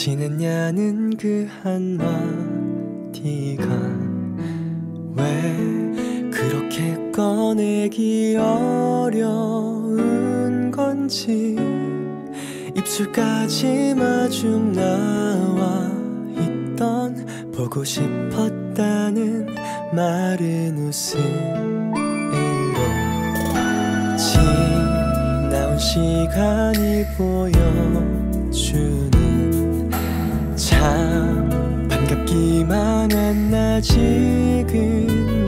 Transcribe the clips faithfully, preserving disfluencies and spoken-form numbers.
지냈냐는 그 한마디가 왜 그렇게 꺼내기 어려운 건지, 입술까지 마중 나와 있던 보고 싶었다는 마른 웃음으로 지나온 시간이 보여주는 참 반갑기만 했나 지금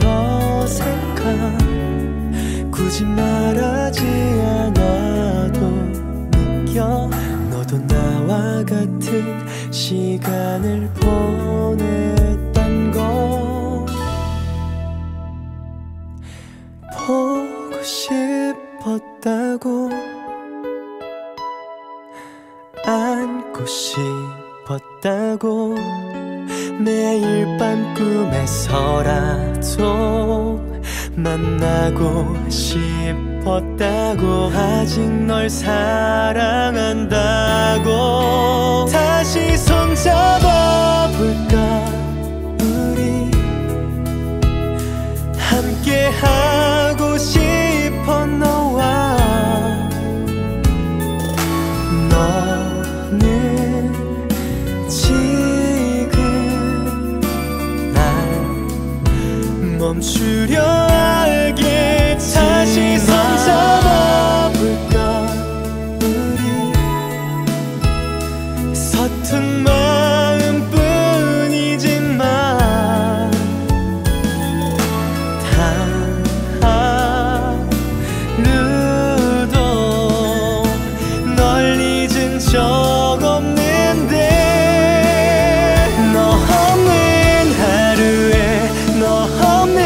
어색한, 굳이 말하지 않아도 느껴 너도 나와 같은 시간을 보냈단 거. 보고 싶었다고 안고 싶었다고 매일 밤 꿈에서라도 만나고 싶었다고, 아직 널 사랑한다고. 다시 손잡아볼까 우리, 함께하고 싶어 너와. 너는 지금 날 멈추려 알겠지. 다시 손잡아볼까 우리, 서툰 마음뿐이지만 하루도 널 잊은 적 없는데. 너 없는 하루에, 너 없는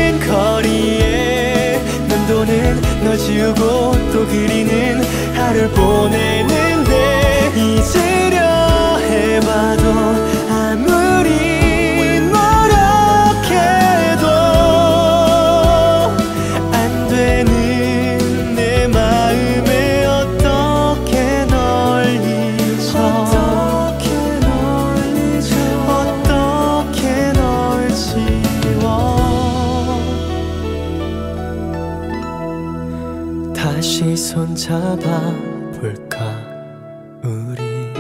거리에 넌 널 지우고 또 그리는 하루를 보내는데, 잊으려 해봐도 아무리 노력해도 안 되는 내 마음에 어떻게 널 잊어, 어떻게 널 잊어, 어떻게 널 지워. 다시 손잡아볼까 우리,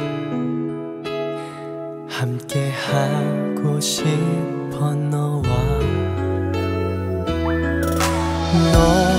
함께하고 싶어 너와. 너